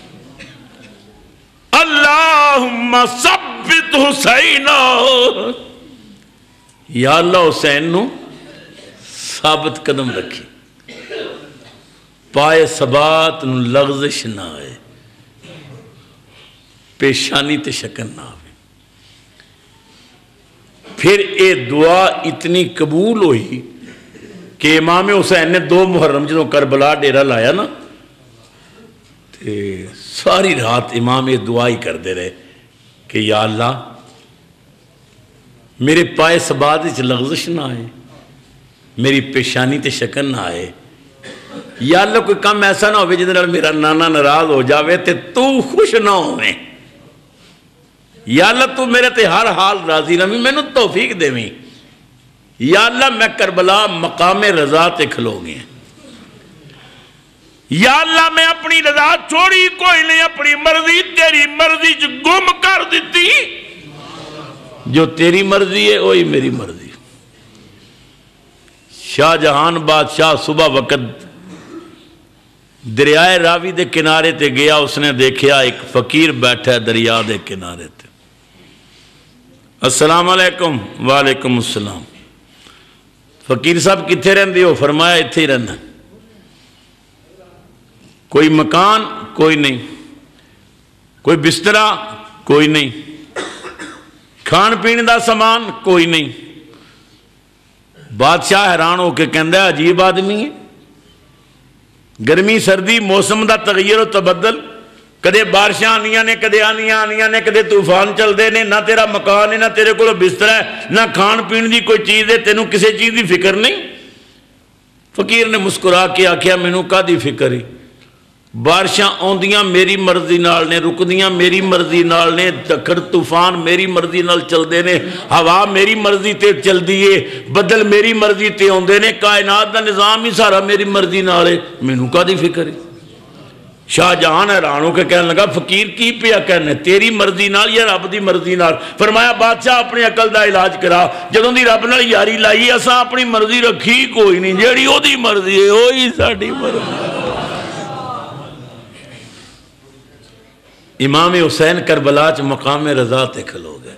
اللہم ثبت حسینہ، یا اللہ حسین نو ثابت قدم رکھی، پائے ثبات نو لغزش نہ آئے، پیشانی تے شکن نہ آئے۔ پھر اے دعا اتنی قبول ہوئی کہ امام حسین نے دو محرم جدوں کربلا ڈیرہ لایا نا، تے ساری رات امام یہ دعا ہی کر دے رہے کہ یا اللہ میرے پائے ثبات وچ لغزش نہ آئے، میری پیشانی تے شکن نہ آئے، یا اللہ کوئی کام ایسا نہ ہوئے جدے نال میرا نانا ناراض ہو جاوے تے تو خوش نہ ہوئے، یا اللہ تو میرے تے ہر حال راضی رہویں، میں نے توفیق دیویں، یا اللہ میں کربلا مقام رضا تے کھلو گیا، یا اللہ میں اپنی رضا چھوڑی کوئی نہیں، اپنی مرضی تیری مرضی جو گم کر دیتی، جو تیری مرضی ہے وہی میری مرضی۔ شاہ جہان بادشاہ صبح وقت دریائے راوی دے کنارے تے گیا، اس نے دیکھیا ایک فقیر بیٹھا ہے دریا دے کنارے تے۔ السلام علیکم۔ وعلیکم السلام۔ فقیر صاحب کتھے رہندے ہو؟ فرمایا اتھے ہی رہنا۔ کوئی مکان؟ کوئی نہیں۔ کوئی بسترا؟ کوئی نہیں۔ کھان پین دا سامان؟ کوئی نہیں۔ بادشاہ حیران ہو کے کہندا ہے عجیب آدمی ہے، گرمی سردی موسم دا تغیر و تبدل، کدے بارشاں آنیاں نے کدے آنیاں آنیاں نے کدے طوفان چل دے نے، نہ تیرا مکان ہے نہ تیرے کو بستر ہے نہ کھان پین دی کوئی چیز ہے، تینوں کسی چیز دی فکر نہیں۔ فقیر نے مسکرا کے آکھیا مینوں کادی فکر ہے، بارشاں آندیاں میری مرضی نال نے، رکدیاں میری مرضی نال نے، جھکڑ طوفان میری مرضی نال چل دے نے، ہوا میری مرضی تے چل دیئے، بدل میری مرضی تے ہوندے نے، کائنات دا نظام ہی سارا میری مرضی نال ہے، مینوں کادی فکر ہے۔ شاہ جہان حیران ہو کے کہنے لگا فقیر کی پیا کہنے، تیری مرضی نال یا رب دی مرضی نال؟ فرمایا بادشاہ اپنی عقل دا علاج کرا، جدوں دی رب نال یاری لائی اساں اپنی مرضی رکھی کوئی نہیں، جیڑی او دی مرضی ہے وہی ساڈی مرضی۔ امام حسین کربلا چ مقام رضا تے کھلو گئے،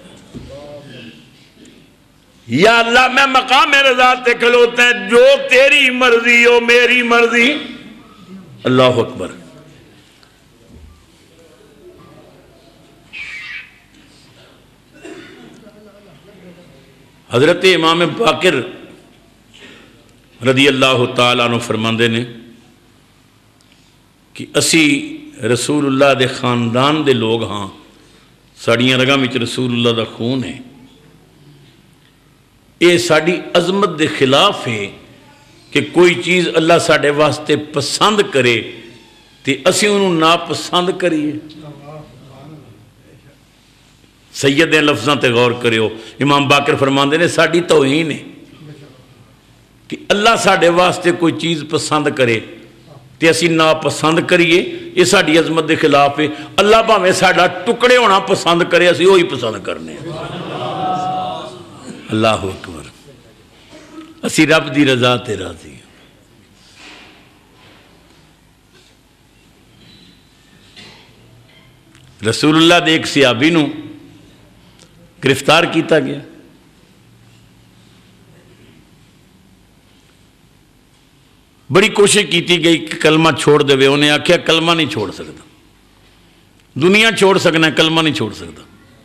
یا اللہ میں مقام رضا تے کھلوتے ہیں، جو تیری مرضی ہو میری مرضی۔ اللہ اکبر۔ حضرت امام باقر رضی اللہ تعالیٰ عنہ فرماندے نے کہ اسی رسول اللہ دے خاندان دے لوگ ہاں، ساڑیاں رگاں وچ رسول اللہ دا خون ہے، اے ساڑی عظمت دے خلاف ہے کہ کوئی چیز اللہ ساڑے واسطے پسند کرے تے اسی انہوں ناپسند کریے۔ سید دے لفظاں تے غور کریو، امام باقر فرماندے نے ساڑی توہین ہے کہ اللہ ساڑے واسطے کوئی چیز پسند کرے تے اسی ناپسند کریے، یہ ساڑی عظمت دے خلاف ہے۔ اللہ بھاویں ساڑا ٹکڑے ہونا پسند کرے اسی وہی پسند کرنے۔ اللہ اکبر۔ اسی رب دی رضا تے راضی۔ رسول اللہ دے ایک صحابی نو گرفتار کیتا گیا، بڑی کوشش کیتی گئی کہ کلمہ چھوڑ دے، انہیں آکھیا کلمہ نہیں چھوڑ سکتا، دنیا چھوڑ سکنا کلمہ نہیں چھوڑ سکتا۔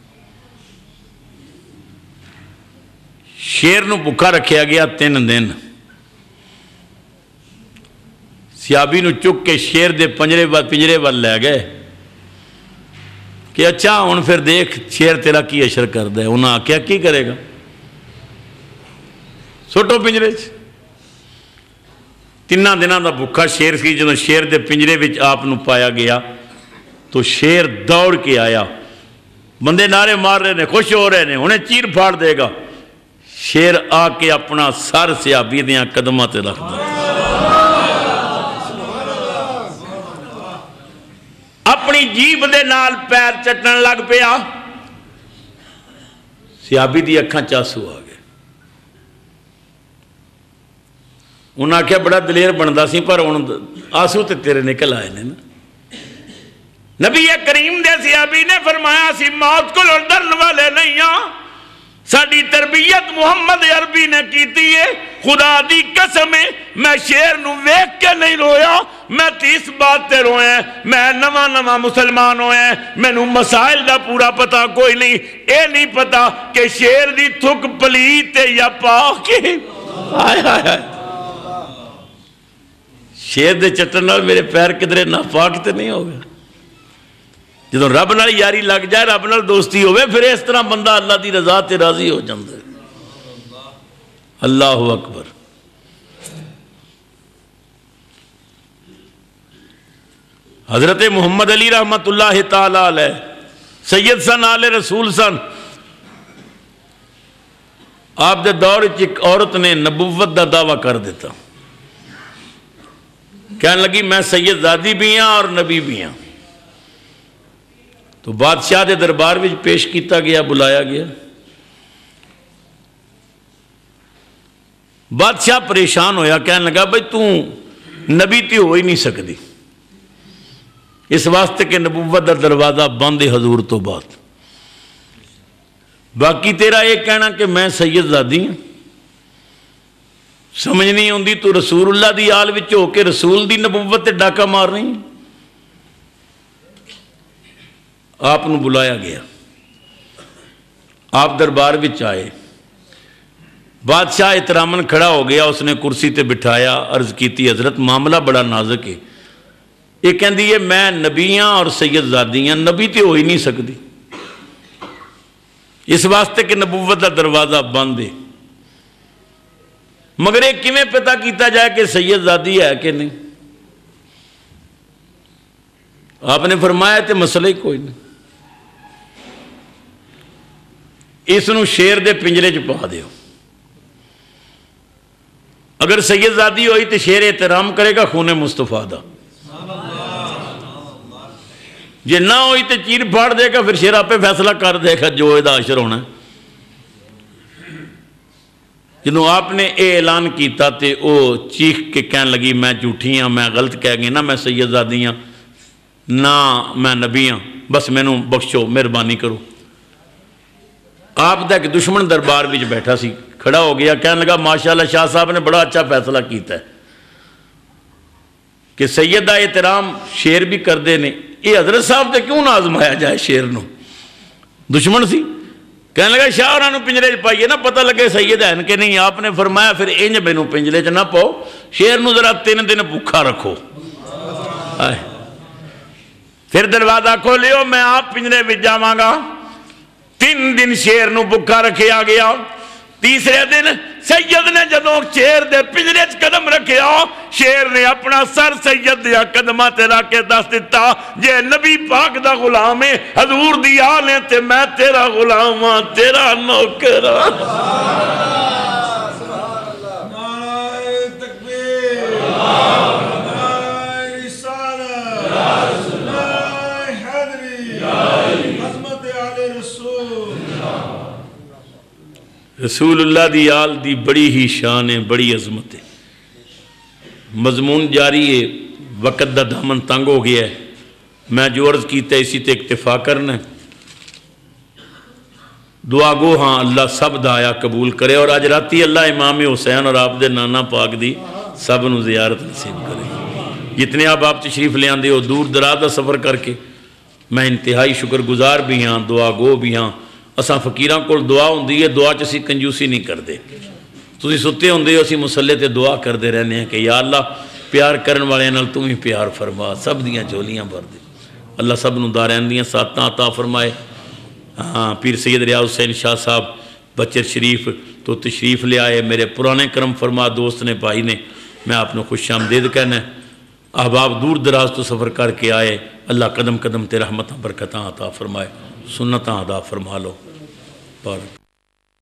شیر نو بھکا رکھیا گیا تین دن، صحابی نو چک کے شیر دے پنجرے پنجرے وال لے گئے کہ اچھا ہن پھر دیکھ شیر تیرا کی اشر کردا ہے۔ انہاں آکھیا کی کرے گا؟ سٹو پنجرے چ۔ تینہ دنوں دا بھکا شیر سی، جدوں شیر دے پنجرے وچ آپ نو پایا گیا تو شیر دوڑ کے آیا، بندے نعرے مار رہے نے، خوش ہو رہے نے، انہیں چیر پھاڑ دے گا۔ شیر آ کے اپنا سر صحابی دیاں قدماں تے رکھ دیا، اپنی جیب دے نال پیر چٹن لگ پیا۔ صحابی دی اکھاں چاسو آ گئے، انہاں آکھیا بڑا دلیر بندا سی پر ہن آنسو تے تیرے نکل آئے نے نا۔ نبی کریم دے صحابی نے فرمایا اسی موت کو ڈرن والے نہیں ہاں، ساڈی تربیت محمد عربی نے کیتی ہے، خدا دی قسم ہے میں شیر نو ویکھ کے نہیں رویا، میں تیس بات تے رویا، میں نواں نواں مسلمان ہویا، میں نو مسائل دا پورا پتا کوئی نہیں، اے نہیں پتا کہ شیر دی تھک پلیت یا پاک ہے۔ آئے آئے آئے، شیر دے چٹن نال میرے پیر کدرے ناپاک تے نہیں ہوگا۔ جدوں رب نال یاری لگ جائے، رب نال دوستی ہوئے، پھر اس طرح بندہ اللہ دی رضا تے راضی ہو جاندے۔ اللہ اکبر۔ حضرت محمد علی رحمت اللہ تعالی علیہ سید سن آل رسول سن، آپ دے دور وچ ایک عورت نے نبوت دا دعویٰ کر دیتا، کہنے لگی میں سید زادی بھی ہاں اور نبی بھی ہاں۔ تو بادشاہ دے دربار وچ پیش کیتا گیا، بلایا گیا۔ بادشاہ پریشان ہویا، کہنے لگا بھئی تو نبی تے ہو ہی نہیں سکتی، اس واسطے کہ نبوت دا دروازہ بند ہے حضور تو بعد، باقی تیرا یہ کہنا کہ میں سید زادی ہوں سمجھ نہیں ہوندی، تو رسول اللہ دی آل وچ ہو کے رسول دی نبوت تے ڈاکہ مار رہی ہیں۔ آپ نو بلایا گیا، آپ دربار وچ آئے، بادشاہ احترامن کھڑا ہو گیا، اس نے کرسی تے بٹھایا، عرض کیتی حضرت معاملہ بڑا نازک ہے، یہ کہندی ہے میں نبیاں اور سید زادیاں، نبی تے ہو ہی نہیں سکتی اس واسطے کہ نبوت دا دروازہ بند ہے، مگر یہ کیویں پتہ کیتا جائے کہ سید زادی ہے کہ نہیں؟ آپ نے فرمایا تے مسئلہ ہی کوئی نہیں، اس نو شیر دے پنجرے چ پا دیو، اگر سید زادی ہوئی تو شیر احترام کرے گا خون مصطفیٰ دا، جے نہ ہوئی تو چیر پھاڑ دے گا، پھر شیر آپ پہ فیصلہ کر دے گا جو ادا عشر ہونا ہے۔ جنہوں آپ نے اے اعلان کیتا تے او چیخ کے کہنے لگی میں جھوٹی ہاں، میں غلط کہہ گئی، نہ میں سید زادی ہاں نہ میں نبی ہاں، بس مینوں بخشو، مہربانی کرو۔ آپ دا ایک دشمن دربار وچ بیٹھا سی، کھڑا ہو گیا، کہنے لگا ماشاءاللہ شاہ صاحب نے بڑا اچھا فیصلہ کیتا ہے کہ سید دا احترام شیر بھی کر دے نے، یہ حضرت صاحب تے کیوں نہ آزمایا جائے شیر نو؟ دشمن سی، کہنے لگا شاہ انہوں نے پنجرے چ پائیے نا پتہ لگے سید ہیں کہ نہیں۔ آپ نے فرمایا پھر انج مینوں پنجرے چ نہ پاؤ، شیر نو ذرا تین دن بھوکھا رکھو، پھر دروازہ کھولیو میں آپ پنجرے وچ جاواں گا۔ تین دن شیر نو بھوکھا رکھیا گیا، تیسرے دن سید نے جدوں شیر دے پنجرے چ قدم رکھیا، شیر نے اپنا سر سید دیا قدماں تے رکھ کے دس دیتا جے نبی پاک دا غلام ہے، حضور دی آل ہے تے میں تیرا غلام ہاں، تیرا نوکر ہاں۔ نعرہ تکبیر، نعرہ رسالت، نعرہ حیدری، عظمت آل رسول۔ رسول اللہ دی آل دی بڑی ہی شان ہے، بڑی عظمت ہے۔ مضمون جاری ہے، وقت دا دامن تنگ ہو گیا ہے، میں جو عرض کیتا ہے اسی تے اکتفا کرنا ہے۔ دعا گو ہاں اللہ سب دا آیا قبول کرے، اور آج راتی اللہ امام حسین اور آپ دے نانا پاک دی سب نو زیارت نصیب کرے۔ جتنے آپ آپ تشریف لے آندے ہو دور دراز دا سفر کر کے، میں انتہائی شکر گزار بھی ہاں، دعا گو بھی ہاں۔ اساں فقیراں کول دعا ہوندی ہے، دعا چ اسی کنجوسی نہیں کردے، تسی ستے ہوندے ہو اسی مصلے تے دعا کردے رہنے ہیں کہ یا اللہ پیار کرن والے نال تم ہی پیار فرما، سب دیاں جولیاں بھر دے، اللہ سب نو دارین دیاں ساتاں عطا فرمائے۔ ہاں پیر سید ریاض حسین شاہ صاحب بچر شریف تو تشریف لے آئے، میرے پرانے کرم فرما دوست نے بھائی نے، میں آپ نے خوش آمدید کہنا ہے۔ احباب دور دراز تو سفر کر کے آئے، اللہ قدم قدم تے رحمتاں برکتاں عطا فرمائے، سنتاں ادا فرما لو۔ بارک